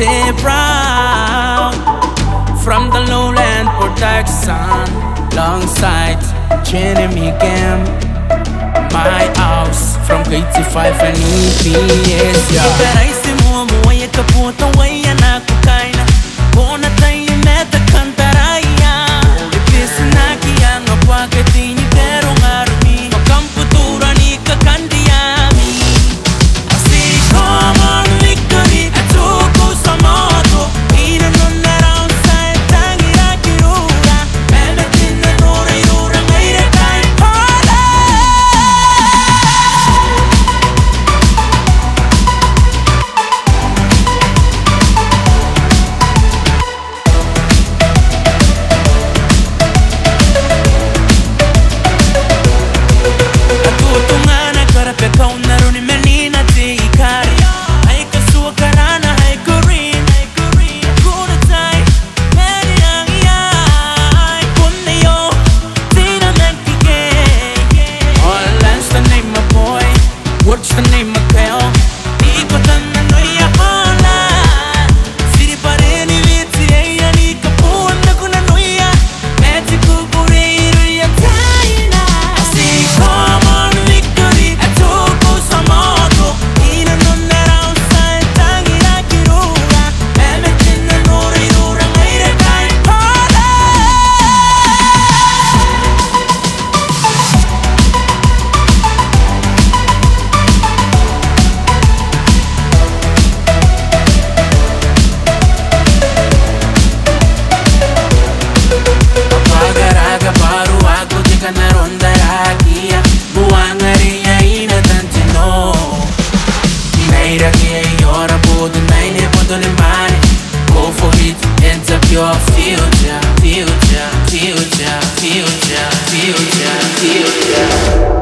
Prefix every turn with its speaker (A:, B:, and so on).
A: J Brown from the lowland production, alongside Jeremy Gam. My house from KT5 and EPS. Iberais mo moye kaputo waya na kukaina. Bona tayo meta kantaraya. Ibisina kiyang apakatini pero ngarumi. Makamputura ni kakandiyami. Asi common victory atuko sa moto. Inanon na round side tangira kirura. Memetin na nura yura ngayon tayo hola. Kau naruni menina te ikari. Hai kasua karana hai kurin. Kuna tai meri ang iyay. Kunde yo tina menkike. All that's the name of boy. What's the name of girl? Ikotan na noya hola. Siri pare ni viti eya ni kapuan na kuna noya. Meti kukuriru ya taina. Asi common victory. Go for it, ends up your future.